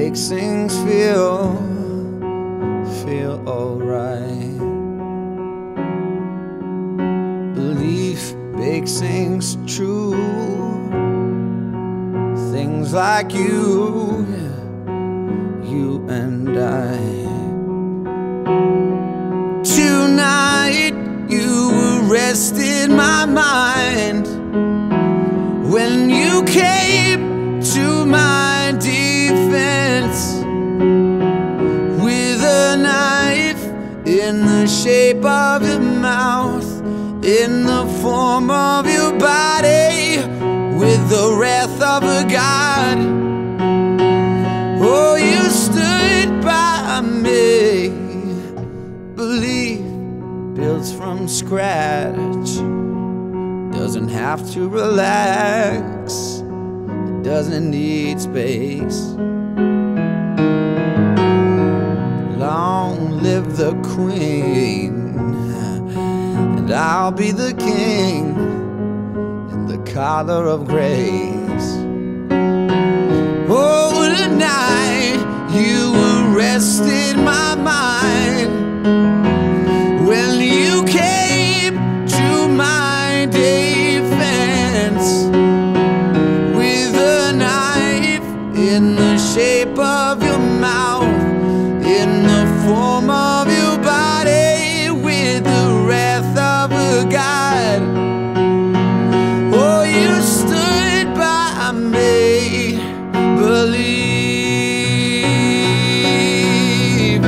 makes things feel alright. Belief makes things true. Things like you and I. Tonight you arrested my mind when you came to my defense with a knife in the shape of your mouth, in the form of your body, with the wrath of a god. Oh, you stood by me. Belief builds from scratch, doesn't have to relax, it doesn't need space. Long live the queen, and I'll be the king in the collar of grace. Oh, tonight you arrested my mind when you came to my defense with a knife in the shape of your mouth, in the form of your body, with the wrath of a god. Oh, you stood by me. Believe.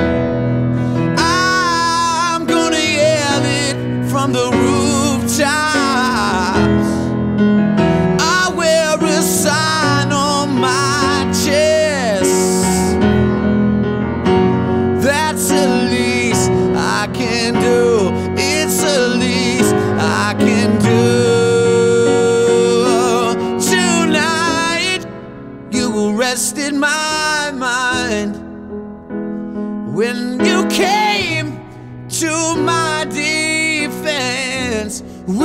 I'm gonna yell it from the rooftops. I wear a sign on my chest. That's the least I can do. It's the least I can do. Tonight you arrested my mind when you came to my defense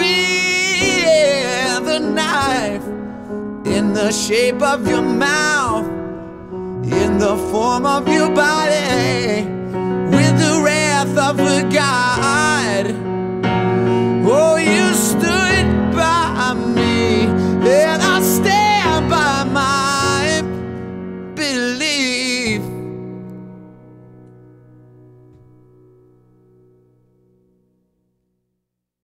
with a knife in the shape of your mouth, in the form of your body, with the wrath of a god. Oh, you stood by me, and I stand by my belief.